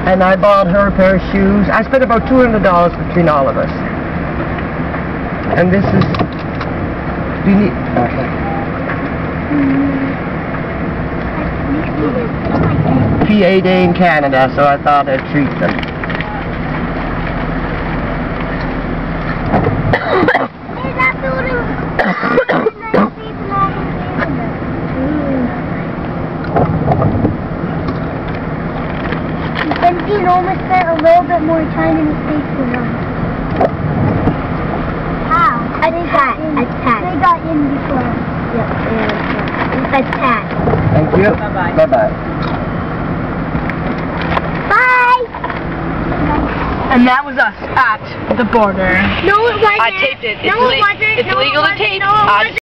and I bought her a pair of shoes. I spent about $200 between all of us. And this is... Do you need... Okay. PA Day in Canada, so I thought I'd treat them. Benzine almost spent a little bit more time in the States than us. How? They got in before. Yep, a tat. Thank you. Bye-bye. Bye-bye. Bye! And that was us at the border. No, it wasn't. I taped it. No, it wasn't. It's No, legal it to tape. wasn't. No, it wasn't.